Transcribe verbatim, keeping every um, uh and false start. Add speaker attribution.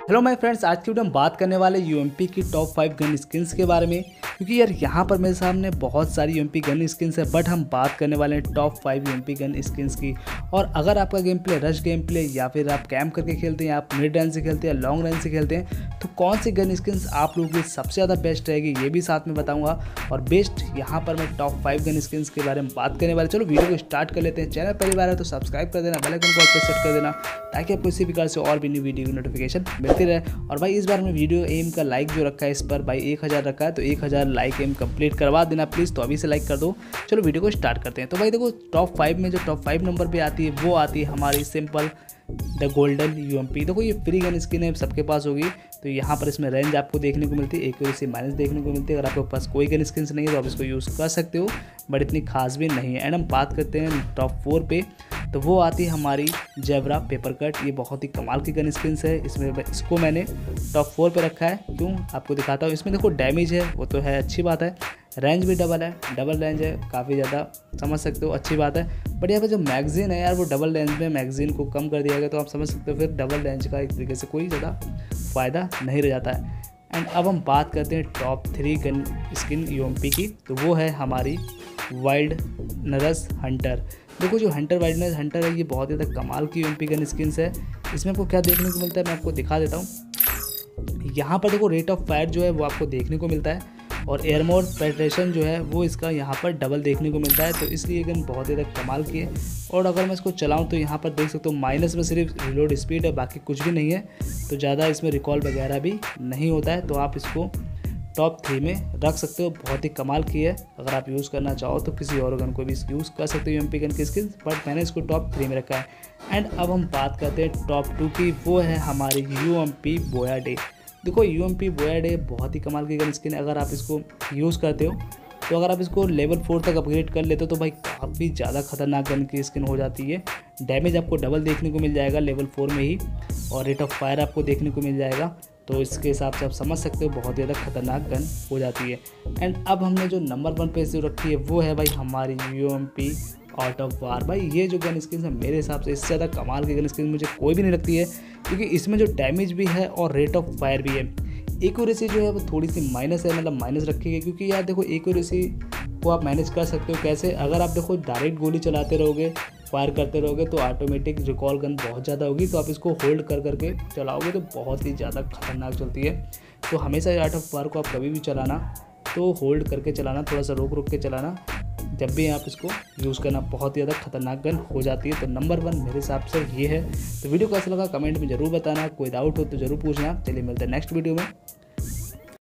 Speaker 1: Hello my friends, आज की video हम बात करने वाले यूएमपी की टॉप फाइव गन स्किन्स के बारे में। क्योंकि यार यहाँ पर मेरे सामने बहुत सारी यूएमपी गन स्किन्स है, बट हम बात करने वाले हैं top five UMP gun skins की। और अगर आपका gameplay rush gameplay या फिर आप कैम्प करके खेलते हैं, आप मिड रेंज से खेलते हैं, लॉन्ग रेंज से खेलते हैं, तो कौन सी गन स्किन्स आप लोगों की सबसे ज़्यादा बेस्ट रहेगी ये भी साथ में बताऊँगा। और बेस्ट यहाँ पर मैं टॉप फाइव गन स्किन्स के बारे में बात करने वाले। चलो वीडियो को स्टार्ट कर लेते हैं। चैनल पहली बार है तो सब्सक्राइब कर देना, बेल आइकन को ऑल पे सेट कर देना, ताकि आपको इसी प्रकार से और भी न्यू वीडियो की नोटिफिकेशन मिलती रहे। और भाई इस बार में वीडियो एम का लाइक जो रखा है, इस पर भाई एक हज़ार रखा है, तो एक हज़ार लाइक एम कंप्लीट करवा देना प्लीज़। तो अभी से लाइक कर दो। चलो वीडियो को स्टार्ट करते हैं। तो भाई देखो, टॉप फाइव में जो टॉप फाइव नंबर पे आती है वो आती है हमारी सिंपल द गोल्डन यूएमपी। देखो ये फ्री गन स्किन है, सबके पास होगी। तो यहाँ पर इसमें रेंज आपको देखने को मिलती है, एक्यूरेसी माइनस देखने को मिलती है। अगर आपके पास कोई गन स्किन नहीं है तो आप इसको यूज़ कर सकते हो, बट इतनी खास भी नहीं है। एंड हम बात करते हैं टॉप फोर पे, तो वो आती है हमारी जेब्रा पेपर कट। ये बहुत ही कमाल की गन स्किन है। इसमें इसको मैंने टॉप फोर पे रखा है। क्यों, आपको दिखाता हूँ। इसमें देखो डैमेज है, वो तो है, अच्छी बात है। रेंज भी डबल है, डबल रेंज है, काफ़ी ज़्यादा समझ सकते हो, अच्छी बात है। बट यहाँ पर जो मैगजीन है यार, वो डबल रेंज में मैगजीन को कम कर दिया गया, तो आप समझ सकते हो फिर डबल रेंज का एक तरीके से कोई ज़्यादा फ़ायदा नहीं रह जाता है। एंड अब हम बात करते हैं top three gun skin UMP की, तो वो है हमारी वाइल्ड नरस हंटर। देखो जो हंटर वाइल्ड नरस हंटर है, ये बहुत ज़्यादा कमाल की यूएमपी गन स्किन्स है। इसमें आपको क्या देखने को मिलता है, मैं आपको दिखा देता हूँ। यहाँ पर देखो रेट ऑफ फायर जो है वो आपको देखने को मिलता है, और एयरमोर पेट्रेशन जो है वो इसका यहाँ पर डबल देखने को मिलता है। तो इसलिए गन बहुत ज़्यादा कमाल की है। और अगर मैं इसको चलाऊँ तो यहाँ पर देख सकते हो माइनस में सिर्फ रिलोड स्पीड है, बाकी कुछ भी नहीं है। तो ज़्यादा इसमें रिकॉल वगैरह भी नहीं होता है। तो आप इसको टॉप थ्री में रख सकते हो, बहुत ही कमाल की है। अगर आप यूज़ करना चाहो तो किसी और गन को भी यूज़ कर सकते हो यूएमपी गन की स्किन, बट मैंने इसको टॉप थ्री में रखा है। एंड अब हम बात करते हैं टॉप टू की, वो है हमारी यूएमपी बोयाडे। देखो यूएमपी बोयाडे बहुत ही कमाल की गन स्किन है। अगर आप इसको यूज़ करते हो तो अगर आप इसको लेवल फोर तक अपग्रेड कर लेते हो तो भाई काफ़ी ज़्यादा खतरनाक गन की स्किन हो जाती है। डैमेज आपको डबल देखने को मिल जाएगा लेवल फोर में ही, और रेट ऑफ फायर आपको देखने को मिल जाएगा। तो इसके हिसाब से आप समझ सकते हो बहुत ज़्यादा खतरनाक गन हो जाती है। एंड अब हमने जो नंबर वन पे जो रखी है वो है भाई हमारी यूएमपी आर्ट ऑफ वार। भाई ये जो गन स्किन है मेरे हिसाब से इससे ज़्यादा कमाल की गन स्किन मुझे कोई भी नहीं लगती है, क्योंकि इसमें जो डैमेज भी है और रेट ऑफ फायर भी है। एक्यूरेसी जो है वो थोड़ी सी माइनस है, मतलब माइनस रखी है, क्योंकि यार देखो एक्यूरेसी को आप मैनेज कर सकते हो कैसे। अगर आप देखो डायरेक्ट गोली चलाते रहोगे, फायर करते रहोगे, तो ऑटोमेटिक रिकॉल गन बहुत ज़्यादा होगी। तो आप इसको होल्ड कर करके चलाओगे तो बहुत ही ज़्यादा खतरनाक चलती है। तो हमेशा आर्ट ऑफ वार को आप कभी भी चलाना तो होल्ड करके चलाना, थोड़ा सा रोक रोक के चलाना, जब भी आप इसको यूज़ करना। बहुत ही ज़्यादा खतरनाक गन हो जाती है। तो नंबर वन मेरे हिसाब से ये है। तो वीडियो कैसा लगा कमेंट में ज़रूर बताना, कोई डाउट हो तो ज़रूर पूछना। चलिए मिलते हैं नेक्स्ट वीडियो में।